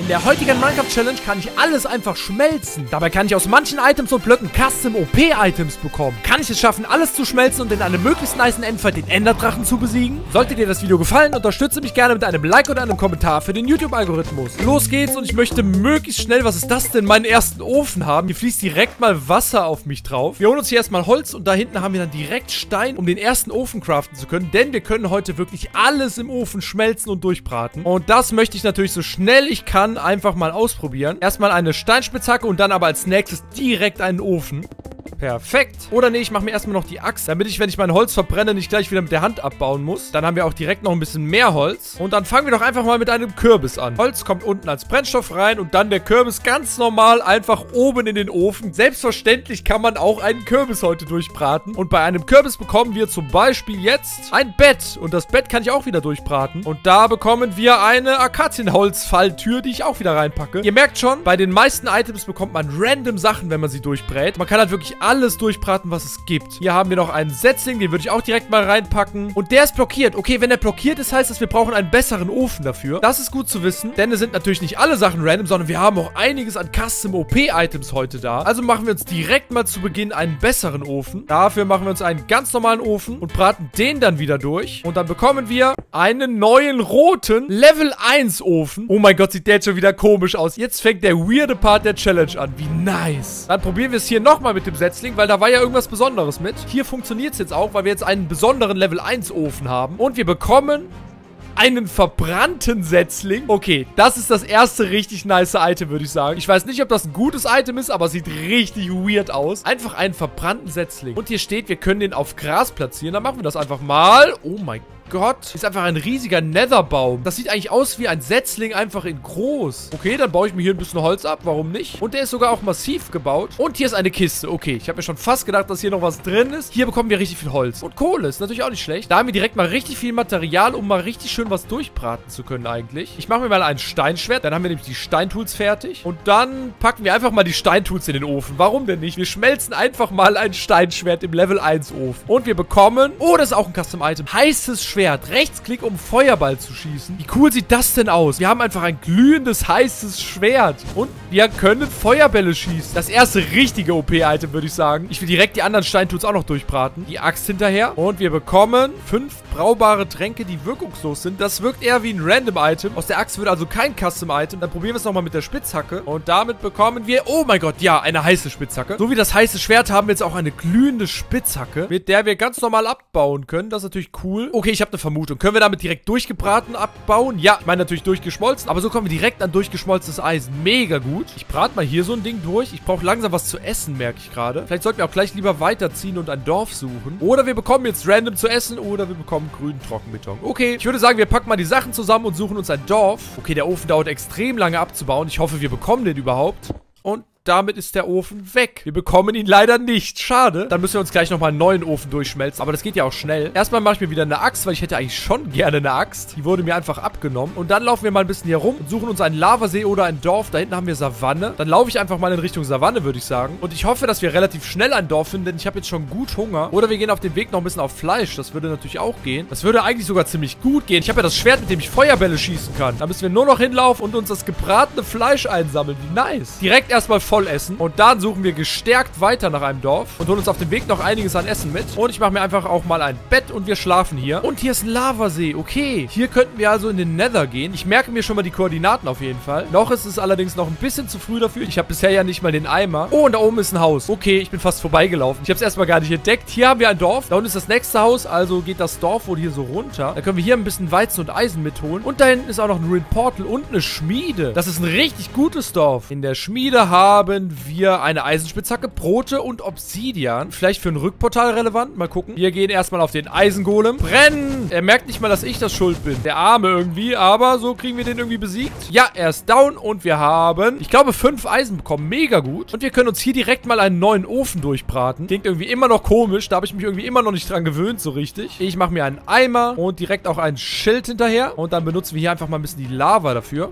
In der heutigen Minecraft-Challenge kann ich alles einfach schmelzen. Dabei kann ich aus manchen Items und Blöcken Custom-OP-Items bekommen. Kann ich es schaffen, alles zu schmelzen und in einem möglichst nicen Endfight den Enderdrachen zu besiegen? Sollte dir das Video gefallen, unterstütze mich gerne mit einem Like oder einem Kommentar für den YouTube-Algorithmus. Los geht's und ich möchte möglichst schnell, was ist das denn, meinen ersten Ofen haben. Hier fließt direkt mal Wasser auf mich drauf. Wir holen uns hier erstmal Holz und da hinten haben wir dann direkt Stein, um den ersten Ofen craften zu können. Denn wir können heute wirklich alles im Ofen schmelzen und durchbraten. Und das möchte ich natürlich so schnell ich kann einfach mal ausprobieren. Erstmal eine Steinspitzhacke und dann aber als nächstes direkt einen Ofen. Perfekt. Oder nee, ich mache mir erstmal noch die Axt, damit ich, wenn ich mein Holz verbrenne, nicht gleich wieder mit der Hand abbauen muss. Dann haben wir auch direkt noch ein bisschen mehr Holz. Und dann fangen wir doch einfach mal mit einem Kürbis an. Holz kommt unten als Brennstoff rein und dann der Kürbis ganz normal einfach oben in den Ofen. Selbstverständlich kann man auch einen Kürbis heute durchbraten. Und bei einem Kürbis bekommen wir zum Beispiel jetzt ein Bett. Und das Bett kann ich auch wieder durchbraten. Und da bekommen wir eine Akazienholzfalltür, die ich auch wieder reinpacke. Ihr merkt schon, bei den meisten Items bekommt man random Sachen, wenn man sie durchbrät. Man kann halt wirklich alles durchbraten, was es gibt. Hier haben wir noch einen Setzling, den würde ich auch direkt mal reinpacken. Und der ist blockiert. Okay, wenn der blockiert ist, heißt das, wir brauchen einen besseren Ofen dafür. Das ist gut zu wissen, denn es sind natürlich nicht alle Sachen random, sondern wir haben auch einiges an Custom-OP-Items heute da. Also machen wir uns direkt mal zu Beginn einen besseren Ofen. Dafür machen wir uns einen ganz normalen Ofen und braten den dann wieder durch. Und dann bekommen wir einen neuen roten Level 1 Ofen. Oh mein Gott, sieht der jetzt schon wieder komisch aus. Jetzt fängt der weirde Part der Challenge an. Wie nice. Dann probieren wir es hier nochmal mit dem Setzling, weil da war ja irgendwas Besonderes mit. Hier funktioniert es jetzt auch, weil wir jetzt einen besonderen Level 1 Ofen haben. Und wir bekommen einen verbrannten Setzling. Okay, das ist das erste richtig nice Item, würde ich sagen. Ich weiß nicht, ob das ein gutes Item ist, aber es sieht richtig weird aus. Einfach einen verbrannten Setzling. Und hier steht, wir können den auf Gras platzieren. Dann machen wir das einfach mal. Oh mein Gott. Ist einfach ein riesiger Netherbaum. Das sieht eigentlich aus wie ein Setzling, einfach in groß. Okay, dann baue ich mir hier ein bisschen Holz ab. Warum nicht? Und der ist sogar auch massiv gebaut. Und hier ist eine Kiste. Okay, ich habe mir schon fast gedacht, dass hier noch was drin ist. Hier bekommen wir richtig viel Holz. Und Kohle ist natürlich auch nicht schlecht. Da haben wir direkt mal richtig viel Material, um mal richtig schön was durchbraten zu können eigentlich. Ich mache mir mal ein Steinschwert. Dann haben wir nämlich die Steintools fertig. Und dann packen wir einfach mal die Steintools in den Ofen. Warum denn nicht? Wir schmelzen einfach mal ein Steinschwert im Level 1 Ofen. Und wir bekommen... Oh, das ist auch ein Custom-Item. Heißes Schwert. Rechtsklick, um Feuerball zu schießen. Wie cool sieht das denn aus? Wir haben einfach ein glühendes, heißes Schwert. Und wir können Feuerbälle schießen. Das erste richtige OP-Item, würde ich sagen. Ich will direkt die anderen Steintools auch noch durchbraten. Die Axt hinterher. Und wir bekommen 5 braubare Tränke, die wirkungslos sind. Das wirkt eher wie ein Random-Item. Aus der Axt wird also kein Custom-Item. Dann probieren wir es nochmal mit der Spitzhacke. Und damit bekommen wir... Oh mein Gott, ja, eine heiße Spitzhacke. So wie das heiße Schwert haben wir jetzt auch eine glühende Spitzhacke, mit der wir ganz normal abbauen können. Das ist natürlich cool. Okay, ich habe eine Vermutung. Können wir damit direkt durchgebraten abbauen? Ja, ich meine natürlich durchgeschmolzen. Aber so kommen wir direkt an durchgeschmolzenes Eisen. Mega gut. Ich brate mal hier so ein Ding durch. Ich brauche langsam was zu essen, merke ich gerade. Vielleicht sollten wir auch gleich lieber weiterziehen und ein Dorf suchen. Oder wir bekommen jetzt random zu essen. Oder wir bekommen grünen Trockenbeton. Okay, ich würde sagen, wir packen mal die Sachen zusammen und suchen uns ein Dorf. Okay, der Ofen dauert extrem lange abzubauen. Ich hoffe, wir bekommen den überhaupt. Und damit ist der Ofen weg. Wir bekommen ihn leider nicht. Schade. Dann müssen wir uns gleich nochmal einen neuen Ofen durchschmelzen. Aber das geht ja auch schnell. Erstmal mache ich mir wieder eine Axt, weil ich hätte eigentlich schon gerne eine Axt. Die wurde mir einfach abgenommen. Und dann laufen wir mal ein bisschen hier rum und suchen uns einen Lavasee oder ein Dorf. Da hinten haben wir Savanne. Dann laufe ich einfach mal in Richtung Savanne, würde ich sagen. Und ich hoffe, dass wir relativ schnell ein Dorf finden, denn ich habe jetzt schon gut Hunger. Oder wir gehen auf dem Weg noch ein bisschen auf Fleisch. Das würde natürlich auch gehen. Das würde eigentlich sogar ziemlich gut gehen. Ich habe ja das Schwert, mit dem ich Feuerbälle schießen kann. Da müssen wir nur noch hinlaufen und uns das gebratene Fleisch einsammeln. Wie nice. Direkt erstmal voll essen. Und dann suchen wir gestärkt weiter nach einem Dorf und holen uns auf dem Weg noch einiges an Essen mit. Und ich mache mir einfach auch mal ein Bett und wir schlafen hier. Und hier ist ein Lavasee. Okay, hier könnten wir also in den Nether gehen. Ich merke mir schon mal die Koordinaten auf jeden Fall. Noch ist es allerdings noch ein bisschen zu früh dafür. Ich habe bisher ja nicht mal den Eimer. Oh, und da oben ist ein Haus. Okay, ich bin fast vorbeigelaufen. Ich habe es erstmal gar nicht entdeckt. Hier haben wir ein Dorf. Da unten ist das nächste Haus. Also geht das Dorf wohl hier so runter. Da können wir hier ein bisschen Weizen und Eisen mitholen. Und da hinten ist auch noch ein Ruined Portal und eine Schmiede. Das ist ein richtig gutes Dorf. In der Schmiede haben wir eine Eisenspitzhacke, Brote und Obsidian. Vielleicht für ein Rückportal relevant. Mal gucken. Wir gehen erstmal auf den Eisengolem. Brennen! Er merkt nicht mal, dass ich das schuld bin. Der Arme irgendwie, aber so kriegen wir den irgendwie besiegt. Ja, er ist down und wir haben, ich glaube, 5 Eisen bekommen. Mega gut. Und wir können uns hier direkt mal einen neuen Ofen durchbraten. Klingt irgendwie immer noch komisch. Da habe ich mich irgendwie immer noch nicht dran gewöhnt, so richtig. Ich mache mir einen Eimer und direkt auch ein Schild hinterher. Und dann benutzen wir hier einfach mal ein bisschen die Lava dafür.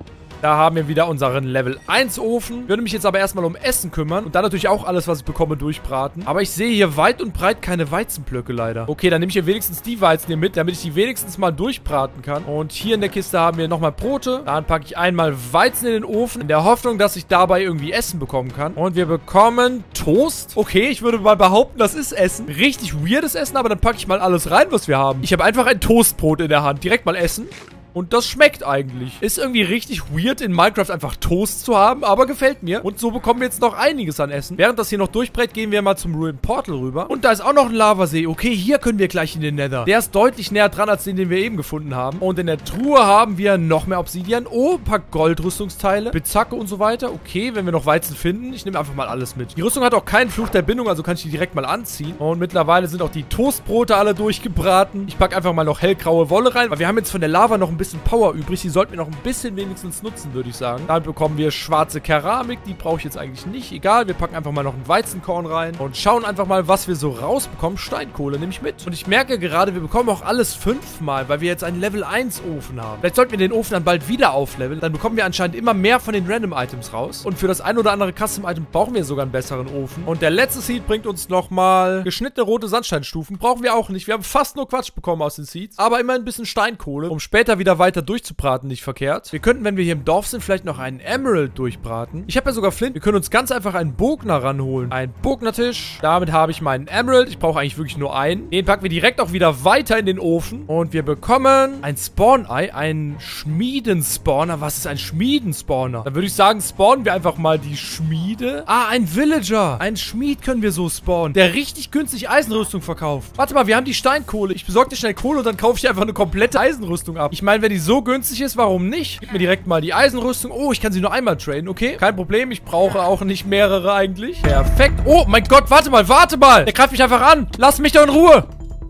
Da haben wir wieder unseren Level 1 Ofen. Ich würde mich jetzt aber erstmal um Essen kümmern. Und dann natürlich auch alles, was ich bekomme, durchbraten. Aber ich sehe hier weit und breit keine Weizenblöcke leider. Okay, dann nehme ich hier wenigstens die Weizen hier mit, damit ich die wenigstens mal durchbraten kann. Und hier in der Kiste haben wir nochmal Brote. Dann packe ich einmal Weizen in den Ofen, in der Hoffnung, dass ich dabei irgendwie Essen bekommen kann. Und wir bekommen Toast. Okay, ich würde mal behaupten, das ist Essen. Richtig weirdes Essen, aber dann packe ich mal alles rein, was wir haben. Ich habe einfach ein Toastbrot in der Hand. Direkt mal essen. Und das schmeckt eigentlich. Ist irgendwie richtig weird, in Minecraft einfach Toast zu haben, aber gefällt mir. Und so bekommen wir jetzt noch einiges an Essen. Während das hier noch durchbrät, gehen wir mal zum Ruined Portal rüber. Und da ist auch noch ein Lavasee. Okay, hier können wir gleich in den Nether. Der ist deutlich näher dran, als den wir eben gefunden haben. Und in der Truhe haben wir noch mehr Obsidian. Oh, ein paar Goldrüstungsteile. Spitzhacke und so weiter. Okay, wenn wir noch Weizen finden. Ich nehme einfach mal alles mit. Die Rüstung hat auch keinen Fluch der Bindung, also kann ich die direkt mal anziehen. Und mittlerweile sind auch die Toastbrote alle durchgebraten. Ich packe einfach mal noch hellgraue Wolle rein, weil wir haben jetzt von der Lava noch ein bisschen Power übrig. Die sollten wir noch ein bisschen wenigstens nutzen, würde ich sagen. Dann bekommen wir schwarze Keramik. Die brauche ich jetzt eigentlich nicht. Egal, wir packen einfach mal noch ein Weizenkorn rein und schauen einfach mal, was wir so rausbekommen. Steinkohle nehme ich mit. Und ich merke gerade, wir bekommen auch alles 5-mal, weil wir jetzt einen Level 1 Ofen haben. Vielleicht sollten wir den Ofen dann bald wieder aufleveln. Dann bekommen wir anscheinend immer mehr von den Random Items raus. Und für das ein oder andere Custom Item brauchen wir sogar einen besseren Ofen. Und der letzte Seed bringt uns nochmal geschnittene rote Sandsteinstufen. Brauchen wir auch nicht. Wir haben fast nur Quatsch bekommen aus den Seeds. Aber immer ein bisschen Steinkohle, um später wieder weiter durchzubraten. Nicht verkehrt. Wir könnten, wenn wir hier im Dorf sind, vielleicht noch einen Emerald durchbraten. Ich habe ja sogar Flint. Wir können uns ganz einfach einen Bogner ranholen. Ein Bognertisch. Damit habe ich meinen Emerald. Ich brauche eigentlich wirklich nur einen. Den packen wir direkt auch wieder weiter in den Ofen. Und wir bekommen ein Spawn-Ei. Ein Schmieden-Spawner. Was ist ein Schmieden-Spawner? Dann würde ich sagen, spawnen wir einfach mal die Schmiede. Ah, ein Villager. Ein Schmied können wir so spawnen, der richtig günstig Eisenrüstung verkauft. Warte mal, wir haben die Steinkohle. Ich besorge dir schnell Kohle und dann kaufe ich einfach eine komplette Eisenrüstung ab. Ich meine, wenn die so günstig ist, warum nicht? Gib mir direkt mal die Eisenrüstung. Oh, ich kann sie nur einmal traden. Okay, kein Problem. Ich brauche auch nicht mehrere eigentlich. Perfekt. Oh, mein Gott, warte mal, warte mal. Der greift mich einfach an. Lass mich doch in Ruhe.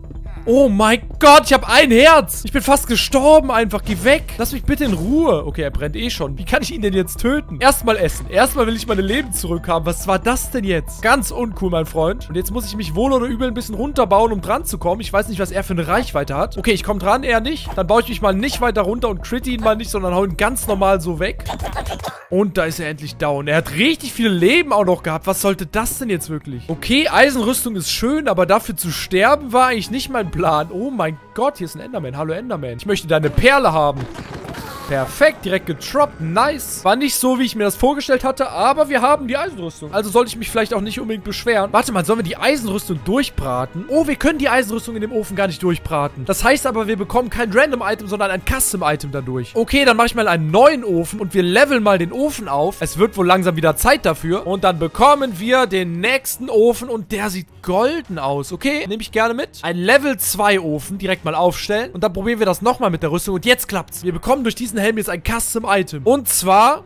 Oh mein Gott, ich habe ein Herz. Ich bin fast gestorben einfach. Geh weg. Lass mich bitte in Ruhe. Okay, er brennt eh schon. Wie kann ich ihn denn jetzt töten? Erstmal essen. Erstmal will ich meine Leben zurückhaben. Was war das denn jetzt? Ganz uncool, mein Freund. Und jetzt muss ich mich wohl oder übel ein bisschen runterbauen, um dran zu kommen. Ich weiß nicht, was er für eine Reichweite hat. Okay, ich komme dran, er nicht. Dann baue ich mich mal nicht weiter runter und critte ihn mal nicht, sondern hau ihn ganz normal so weg. Und da ist er endlich down. Er hat richtig viele Leben auch noch gehabt. Was sollte das denn jetzt wirklich? Okay, Eisenrüstung ist schön, aber dafür zu sterben war eigentlich nicht mein Plan. Oh mein Gott, hier ist ein Enderman. Hallo Enderman. Ich möchte deine Perle haben. Perfekt, direkt getroppt. Nice. War nicht so, wie ich mir das vorgestellt hatte, aber wir haben die Eisenrüstung. Also sollte ich mich vielleicht auch nicht unbedingt beschweren. Warte mal, sollen wir die Eisenrüstung durchbraten? Oh, wir können die Eisenrüstung in dem Ofen gar nicht durchbraten. Das heißt aber, wir bekommen kein Random-Item, sondern ein Custom-Item dadurch. Okay, dann mache ich mal einen neuen Ofen und wir leveln mal den Ofen auf. Es wird wohl langsam wieder Zeit dafür. Und dann bekommen wir den nächsten Ofen und der sieht golden aus. Okay, nehme ich gerne mit. Ein Level 2 Ofen direkt mal aufstellen. Und dann probieren wir das nochmal mit der Rüstung. Und jetzt klappt's. Wir bekommen durch diesen Helm jetzt ein Custom-Item. Und zwar...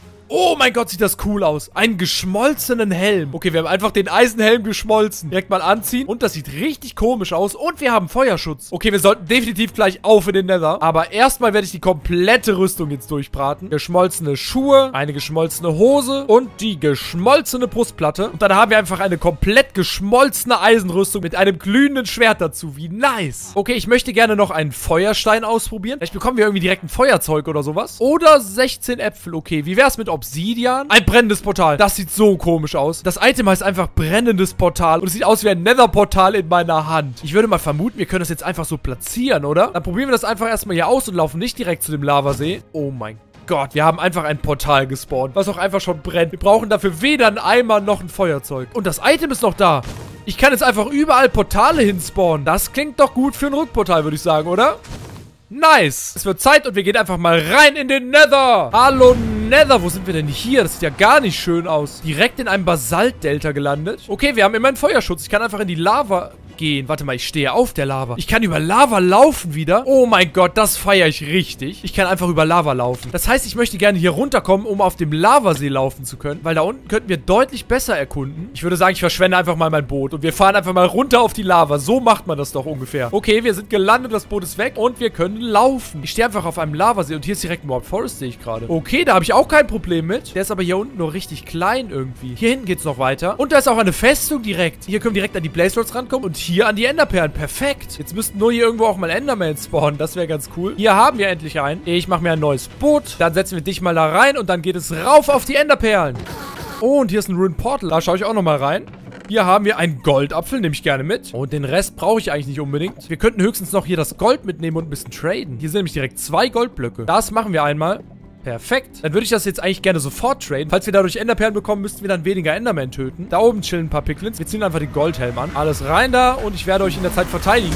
Oh mein Gott, sieht das cool aus. Einen geschmolzenen Helm. Okay, wir haben einfach den Eisenhelm geschmolzen. Direkt mal anziehen. Und das sieht richtig komisch aus. Und wir haben Feuerschutz. Okay, wir sollten definitiv gleich auf in den Nether. Aber erstmal werde ich die komplette Rüstung jetzt durchbraten. Geschmolzene Schuhe, eine geschmolzene Hose und die geschmolzene Brustplatte. Und dann haben wir einfach eine komplett geschmolzene Eisenrüstung mit einem glühenden Schwert dazu. Wie nice. Okay, ich möchte gerne noch einen Feuerstein ausprobieren. Vielleicht bekommen wir irgendwie direkt ein Feuerzeug oder sowas. Oder 16 Äpfel. Okay, wie wäre es mit Obsidian? Ein brennendes Portal. Das sieht so komisch aus. Das Item heißt einfach brennendes Portal. Und es sieht aus wie ein Nether-Portal in meiner Hand. Ich würde mal vermuten, wir können das jetzt einfach so platzieren, oder? Dann probieren wir das einfach erstmal hier aus und laufen nicht direkt zu dem Lavasee. Oh mein Gott, wir haben einfach ein Portal gespawnt, was auch einfach schon brennt. Wir brauchen dafür weder einen Eimer noch ein Feuerzeug. Und das Item ist noch da. Ich kann jetzt einfach überall Portale hinspawnen. Das klingt doch gut für ein Rückportal, würde ich sagen, oder? Nice. Es wird Zeit und wir gehen einfach mal rein in den Nether. Hallo Nether. Wo sind wir denn hier? Das sieht ja gar nicht schön aus. Direkt in einem Basaltdelta gelandet. Okay, wir haben immerhin Feuerschutz. Ich kann einfach in die Lava gehen. Warte mal, ich stehe auf der Lava. Ich kann über Lava laufen wieder. Oh mein Gott, das feiere ich richtig. Ich kann einfach über Lava laufen. Das heißt, ich möchte gerne hier runterkommen, um auf dem Lavasee laufen zu können. Weil da unten könnten wir deutlich besser erkunden. Ich würde sagen, ich verschwende einfach mal mein Boot. Und wir fahren einfach mal runter auf die Lava. So macht man das doch ungefähr. Okay, wir sind gelandet. Das Boot ist weg. Und wir können laufen. Ich stehe einfach auf einem Lavasee. Und hier ist direkt ein Mob Forest, sehe ich gerade. Okay, da habe ich auch kein Problem mit. Der ist aber hier unten nur richtig klein irgendwie. Hier hinten geht es noch weiter. Und da ist auch eine Festung direkt. Hier können wir direkt an die Blaze Rolls rankommen. Und hier an die Enderperlen. Perfekt. Jetzt müssten nur hier irgendwo auch mal Enderman spawnen. Das wäre ganz cool. Hier haben wir endlich einen. Ich mache mir ein neues Boot. Dann setzen wir dich mal da rein und dann geht es rauf auf die Enderperlen. Oh, und hier ist ein Ruined Portal. Da schaue ich auch nochmal rein. Hier haben wir einen Goldapfel, nehme ich gerne mit. Und den Rest brauche ich eigentlich nicht unbedingt. Wir könnten höchstens noch hier das Gold mitnehmen und ein bisschen traden. Hier sind nämlich direkt 2 Goldblöcke. Das machen wir einmal. Perfekt. Dann würde ich das jetzt eigentlich gerne sofort traden. Falls wir dadurch Enderperlen bekommen, müssten wir dann weniger Enderman töten. Da oben chillen ein paar Piglins. Wir ziehen einfach den Goldhelm an. Alles rein da und ich werde euch in der Zeit verteidigen.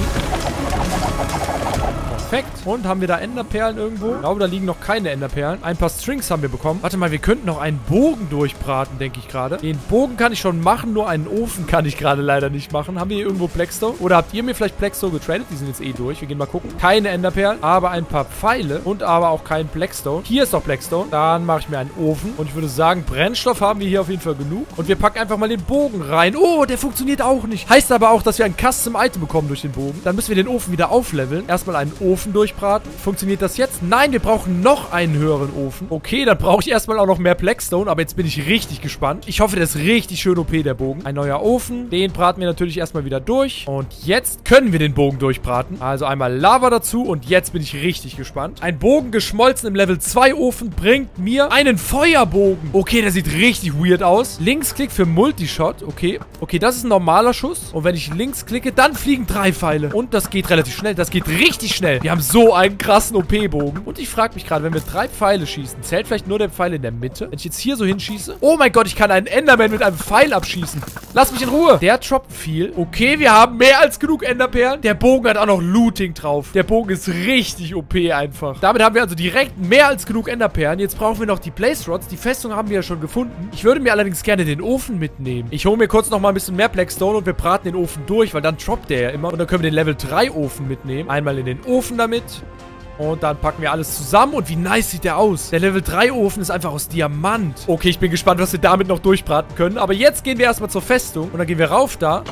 Perfekt. Und haben wir da Enderperlen irgendwo? Ich glaube, da liegen noch keine Enderperlen. Ein paar Strings haben wir bekommen. Warte mal, wir könnten noch einen Bogen durchbraten, denke ich gerade. Den Bogen kann ich schon machen, nur einen Ofen kann ich gerade leider nicht machen. Haben wir hier irgendwo Blackstone? Oder habt ihr mir vielleicht Blackstone getradet? Die sind jetzt eh durch. Wir gehen mal gucken. Keine Enderperlen, aber ein paar Pfeile und aber auch kein Blackstone. Hier ist noch Blackstone. Dann mache ich mir einen Ofen. Und ich würde sagen, Brennstoff haben wir hier auf jeden Fall genug. Und wir packen einfach mal den Bogen rein. Oh, der funktioniert auch nicht. Heißt aber auch, dass wir ein Custom-Item bekommen durch den Bogen. Dann müssen wir den Ofen wieder aufleveln. Erstmal einen Ofen durchbraten. Funktioniert das jetzt? Nein, wir brauchen noch einen höheren Ofen. Okay, dann brauche ich erstmal auch noch mehr Blackstone, aber jetzt bin ich richtig gespannt. Ich hoffe, der ist richtig schön OP, der Bogen. Ein neuer Ofen. Den braten wir natürlich erstmal wieder durch. Und jetzt können wir den Bogen durchbraten. Also einmal Lava dazu und jetzt bin ich richtig gespannt. Ein Bogen geschmolzen im Level 2 Ofen bringt mir einen Feuerbogen. Okay, der sieht richtig weird aus. Linksklick für Multishot. Okay. Okay, das ist ein normaler Schuss. Und wenn ich links klicke, dann fliegen 3 Pfeile. Und das geht relativ schnell. Das geht richtig schnell. Wir haben so einen krassen OP-Bogen. Und ich frage mich gerade, wenn wir 3 Pfeile schießen, zählt vielleicht nur der Pfeil in der Mitte? Wenn ich jetzt hier so hinschieße... Oh mein Gott, ich kann einen Enderman mit einem Pfeil abschießen. Lass mich in Ruhe. Der droppt viel. Okay, wir haben mehr als genug Enderperlen. Der Bogen hat auch noch Looting drauf. Der Bogen ist richtig OP einfach. Damit haben wir also direkt mehr als genug Enderperlen. Jetzt brauchen wir noch die Blaze Rods. Die Festung haben wir ja schon gefunden. Ich würde mir allerdings gerne den Ofen mitnehmen. Ich hole mir kurz noch mal ein bisschen mehr Blackstone und wir braten den Ofen durch, weil dann droppt der ja immer. Und dann können wir den Level 3 Ofen mitnehmen. Einmal in den Ofen damit. Und dann packen wir alles zusammen. Und wie nice sieht der aus. Der Level 3 Ofen ist einfach aus Diamant. Okay, ich bin gespannt, was wir damit noch durchbraten können. Aber jetzt gehen wir erstmal zur Festung. Und dann gehen wir rauf da.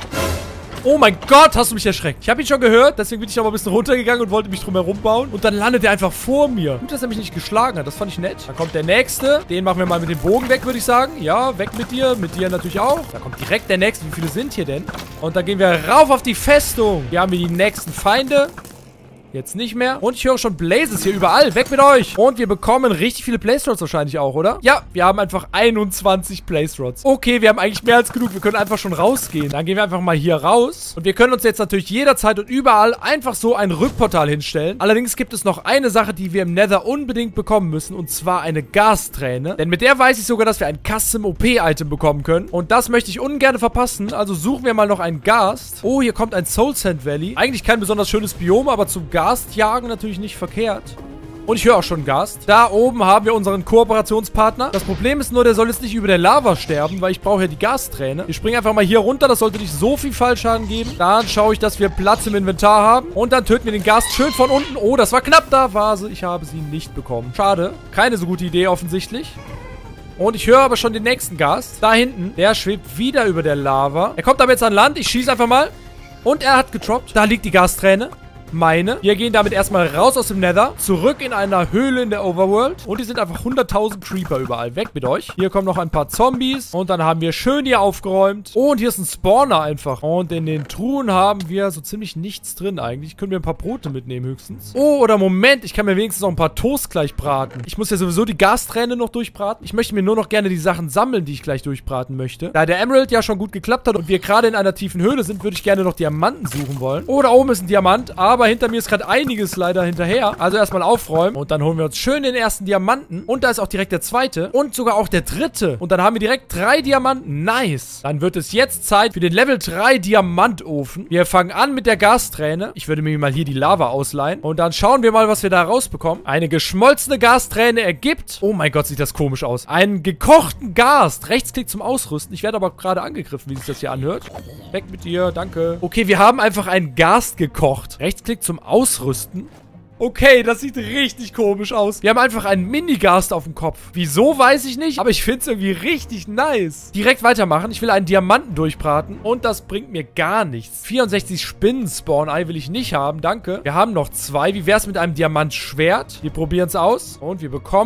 Oh mein Gott, hast du mich erschreckt. Ich habe ihn schon gehört, deswegen bin ich aber ein bisschen runtergegangen und wollte mich drum herum bauen. Und dann landet er einfach vor mir. Gut, dass er mich nicht geschlagen hat, das fand ich nett. Dann kommt der nächste. Den machen wir mal mit dem Bogen weg, würde ich sagen. Ja, weg mit dir natürlich auch. Da kommt direkt der nächste. Wie viele sind hier denn? Und dann gehen wir rauf auf die Festung. Hier haben wir die nächsten Feinde. Jetzt nicht mehr. Und ich höre schon Blazes hier überall. Weg mit euch. Und wir bekommen richtig viele Blaze Rods wahrscheinlich auch, oder? Ja, wir haben einfach 21 Blaze Rods. Okay, wir haben eigentlich mehr als genug. Wir können einfach schon rausgehen. Dann gehen wir einfach mal hier raus. Und wir können uns jetzt natürlich jederzeit und überall einfach so ein Rückportal hinstellen. Allerdings gibt es noch eine Sache, die wir im Nether unbedingt bekommen müssen. Und zwar eine Gasträne. Denn mit der weiß ich sogar, dass wir ein Custom OP-Item bekommen können. Und das möchte ich ungern verpassen. Also suchen wir mal noch einen Gast. Oh, hier kommt ein Soul Sand Valley. Eigentlich kein besonders schönes Biom, aber zum Gast jagen natürlich nicht verkehrt. Und ich höre auch schon Gast. Da oben haben wir unseren Kooperationspartner. Das Problem ist nur, der soll jetzt nicht über der Lava sterben, weil ich brauche ja die Gasträne. Wir springen einfach mal hier runter. Das sollte nicht so viel Fallschaden geben. Dann schaue ich, dass wir Platz im Inventar haben. Und dann töten wir den Gast schön von unten. Oh, das war knapp. Da war sie. Ich habe sie nicht bekommen. Schade. Keine so gute Idee offensichtlich. Und ich höre aber schon den nächsten Gast. Da hinten. Der schwebt wieder über der Lava. Er kommt aber jetzt an Land. Ich schieße einfach mal. Und er hat getroppt. Da liegt die Gasträne. Meine. Wir gehen damit erstmal raus aus dem Nether. Zurück in einer Höhle in der Overworld. Und hier sind einfach 100.000 Creeper überall. Weg mit euch. Hier kommen noch ein paar Zombies. Und dann haben wir schön hier aufgeräumt. Oh, und hier ist ein Spawner einfach. Und in den Truhen haben wir so ziemlich nichts drin eigentlich. Können wir ein paar Brote mitnehmen höchstens. Oh, oder Moment. Ich kann mir wenigstens noch ein paar Toast gleich braten. Ich muss ja sowieso die Gasträne noch durchbraten. Ich möchte mir nur noch gerne die Sachen sammeln, die ich gleich durchbraten möchte. Da der Emerald ja schon gut geklappt hat und wir gerade in einer tiefen Höhle sind, würde ich gerne noch Diamanten suchen wollen. Oh, da oben ist ein Diamant. Aber hinter mir ist gerade einiges leider hinterher. Also erstmal aufräumen. Und dann holen wir uns schön den ersten Diamanten. Und da ist auch direkt der zweite. Und sogar auch der dritte. Und dann haben wir direkt 3 Diamanten. Nice. Dann wird es jetzt Zeit für den Level 3 Diamantofen. Wir fangen an mit der Gasträne. Ich würde mir mal hier die Lava ausleihen. Und dann schauen wir mal, was wir da rausbekommen. Eine geschmolzene Gasträne ergibt... Oh mein Gott, sieht das komisch aus. Einen gekochten Gast. Rechtsklick zum Ausrüsten. Ich werde aber gerade angegriffen, wie sich das hier anhört. Weg mit dir. Danke. Okay, wir haben einfach einen Gast gekocht. Rechtsklick zum Ausrüsten. Okay, das sieht richtig komisch aus. Wir haben einfach einen Mini-Gast auf dem Kopf. Wieso, weiß ich nicht. Aber ich finde es irgendwie richtig nice. Direkt weitermachen. Ich will einen Diamanten durchbraten. Und das bringt mir gar nichts. 64 Spinnen-Spawn-Ei will ich nicht haben. Danke. Wir haben noch 2. Wie wäre es mit einem Diamantschwert? Wir probieren es aus. Und wir bekommen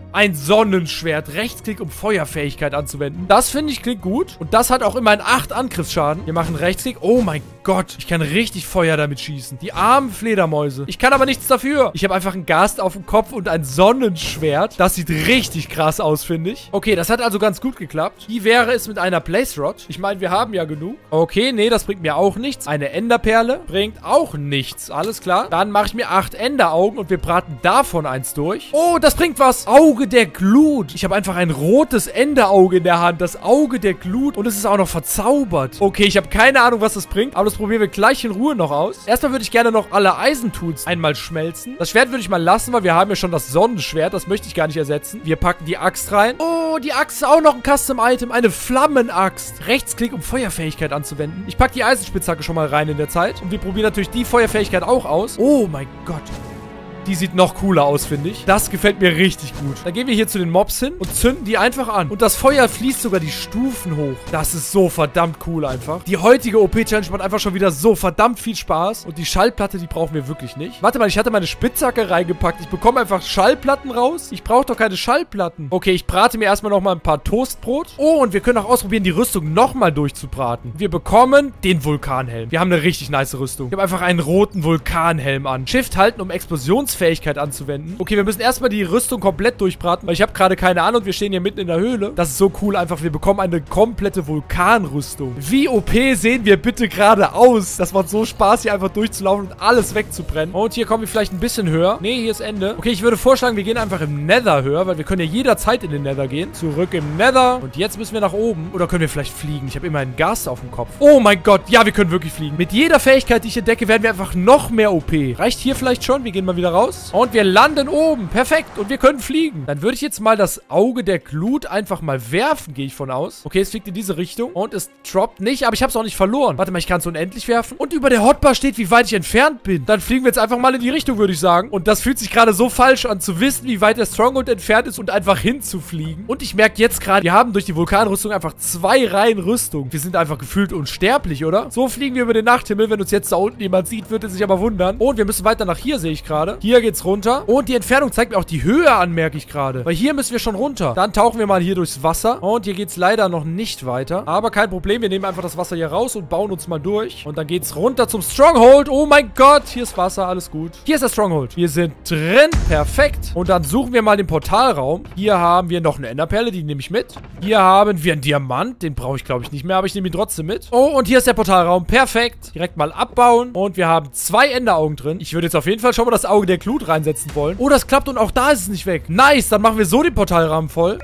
Ein Sonnenschwert. Rechtsklick, um Feuerfähigkeit anzuwenden. Das finde ich klingt gut. Und das hat auch immerhin 8 Angriffsschaden. Wir machen Rechtsklick. Oh mein Gott. Ich kann richtig Feuer damit schießen. Die armen Fledermäuse. Ich kann aber nichts dafür. Ich habe einfach einen Gast auf dem Kopf und ein Sonnenschwert. Das sieht richtig krass aus, finde ich. Okay, das hat also ganz gut geklappt. Wie wäre es mit einer Blaze Rod? Ich meine, wir haben ja genug. Okay, nee, das bringt mir auch nichts. Eine Enderperle bringt auch nichts. Alles klar. Dann mache ich mir 8 Enderaugen und wir braten davon eins durch. Oh, das bringt was. Auge der Glut. Ich habe einfach ein rotes Enderauge in der Hand. Das Auge der Glut. Und es ist auch noch verzaubert. Okay, ich habe keine Ahnung, was das bringt. Aber das probieren wir gleich in Ruhe noch aus. Erstmal würde ich gerne noch alle Eisentools einmal schmelzen. Das Schwert würde ich mal lassen, weil wir haben ja schon das Sonnenschwert. Das möchte ich gar nicht ersetzen. Wir packen die Axt rein. Oh, die Axt ist auch noch ein Custom-Item. Eine Flammenaxt. Rechtsklick, um Feuerfähigkeit anzuwenden. Ich packe die Eisenspitzhacke schon mal rein in der Zeit. Und wir probieren natürlich die Feuerfähigkeit auch aus. Oh mein Gott. Die sieht noch cooler aus, finde ich. Das gefällt mir richtig gut. Dann gehen wir hier zu den Mobs hin und zünden die einfach an. Und das Feuer fließt sogar die Stufen hoch. Das ist so verdammt cool einfach. Die heutige OP-Challenge macht einfach schon wieder so verdammt viel Spaß. Und die Schallplatte, die brauchen wir wirklich nicht. Warte mal, ich hatte meine Spitzhacke reingepackt. Ich bekomme einfach Schallplatten raus. Ich brauche doch keine Schallplatten. Okay, ich brate mir erstmal nochmal ein paar Toastbrot. Oh, und wir können auch ausprobieren, die Rüstung nochmal durchzubraten. Wir bekommen den Vulkanhelm. Wir haben eine richtig nice Rüstung. Ich habe einfach einen roten Vulkanhelm an. Shift halten, um Explosionsfähigkeit anzuwenden. Okay, wir müssen erstmal die Rüstung komplett durchbraten, weil ich habe gerade keine Ahnung, wir stehen hier mitten in der Höhle. Das ist so cool einfach, wir bekommen eine komplette Vulkanrüstung. Wie OP sehen wir bitte gerade aus? Das macht so Spaß, hier einfach durchzulaufen und alles wegzubrennen. Und hier kommen wir vielleicht ein bisschen höher. Nee, hier ist Ende. Okay, ich würde vorschlagen, wir gehen einfach im Nether höher, weil wir können ja jederzeit in den Nether gehen. Zurück im Nether. Und jetzt müssen wir nach oben. Oder können wir vielleicht fliegen? Ich habe immer einen Gas auf dem Kopf. Oh mein Gott, ja, wir können wirklich fliegen. Mit jeder Fähigkeit, die ich entdecke, werden wir einfach noch mehr OP. Reicht hier vielleicht schon? Wir gehen mal wieder raus. Und wir landen oben. Perfekt. Und wir können fliegen. Dann würde ich jetzt mal das Auge der Glut einfach mal werfen, gehe ich von aus. Okay, es fliegt in diese Richtung. Und es droppt nicht, aber ich habe es auch nicht verloren. Warte mal, ich kann es unendlich werfen. Und über der Hotbar steht, wie weit ich entfernt bin. Dann fliegen wir jetzt einfach mal in die Richtung, würde ich sagen. Und das fühlt sich gerade so falsch an, zu wissen, wie weit der Stronghold entfernt ist und einfach hinzufliegen. Und ich merke jetzt gerade, wir haben durch die Vulkanrüstung einfach 2 Reihen Rüstung. Wir sind einfach gefühlt unsterblich, oder? So fliegen wir über den Nachthimmel. Wenn uns jetzt da unten jemand sieht, wird er sich aber wundern. Und wir müssen weiter nach hier, sehe ich gerade. Hier geht's runter. Und die Entfernung zeigt mir auch die Höhe an, merke ich gerade. Weil hier müssen wir schon runter. Dann tauchen wir mal hier durchs Wasser. Und hier geht's leider noch nicht weiter. Aber kein Problem. Wir nehmen einfach das Wasser hier raus und bauen uns mal durch. Und dann geht's runter zum Stronghold. Oh mein Gott. Hier ist Wasser. Alles gut. Hier ist der Stronghold. Wir sind drin. Perfekt. Und dann suchen wir mal den Portalraum. Hier haben wir noch eine Enderperle. Die nehme ich mit. Hier haben wir einen Diamant. Den brauche ich, glaube ich, nicht mehr. Aber ich nehme ihn trotzdem mit. Oh, und hier ist der Portalraum. Perfekt. Direkt mal abbauen. Und wir haben 2 Enderaugen drin. Ich würde jetzt auf jeden Fall schon mal das Auge der Glut reinsetzen wollen. Oh, das klappt und auch da ist es nicht weg. Nice. Dann machen wir so den Portalrahmen voll.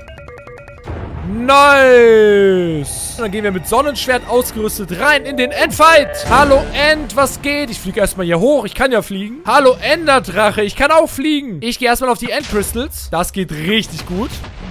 Nice. Dann gehen wir mit Sonnenschwert ausgerüstet rein in den Endfight. Hallo End, was geht? Ich fliege erstmal hier hoch. Ich kann ja fliegen. Hallo Enderdrache, ich kann auch fliegen. Ich gehe erstmal auf die Endcrystals. Das geht richtig gut.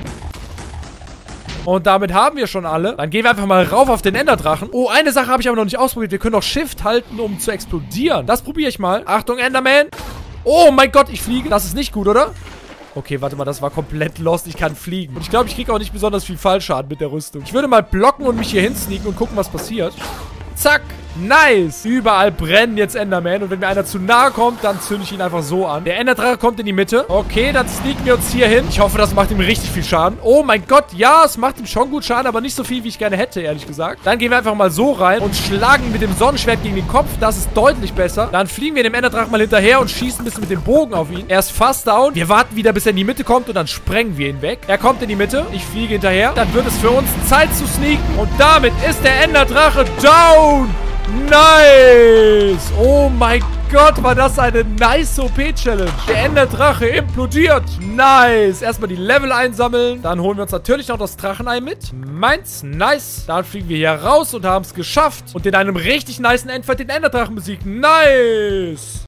Und damit haben wir schon alle. Dann gehen wir einfach mal rauf auf den Enderdrachen. Oh, eine Sache habe ich aber noch nicht ausprobiert. Wir können auch Shift halten, um zu explodieren. Das probiere ich mal. Achtung, Enderman. Oh mein Gott, ich fliege. Das ist nicht gut, oder? Okay, warte mal, das war komplett lost. Ich kann fliegen. Und ich glaube, ich kriege auch nicht besonders viel Fallschaden mit der Rüstung. Ich würde mal blocken und mich hier hinsneaken und gucken, was passiert. Zack. Nice. Überall brennen jetzt Enderman. Und wenn mir einer zu nahe kommt, dann zünde ich ihn einfach so an. Der Enderdrache kommt in die Mitte. Okay, dann sneaken wir uns hier hin. Ich hoffe, das macht ihm richtig viel Schaden. Oh mein Gott, ja, es macht ihm schon gut Schaden, aber nicht so viel, wie ich gerne hätte, ehrlich gesagt. Dann gehen wir einfach mal so rein und schlagen mit dem Sonnenschwert gegen den Kopf. Das ist deutlich besser. Dann fliegen wir dem Enderdrachen mal hinterher und schießen ein bisschen mit dem Bogen auf ihn. Er ist fast down. Wir warten wieder, bis er in die Mitte kommt und dann sprengen wir ihn weg. Er kommt in die Mitte. Ich fliege hinterher. Dann wird es für uns Zeit zu sneaken. Und damit ist der Enderdrache down. Nice! Oh mein Gott, war das eine nice OP-Challenge. Der Enderdrache implodiert. Nice. Erstmal die Level einsammeln. Dann holen wir uns natürlich noch das Drachenei mit. Meins. Nice. Dann fliegen wir hier raus und haben es geschafft. Und in einem richtig nicen Endfight den Enderdrachen besiegt. Nice.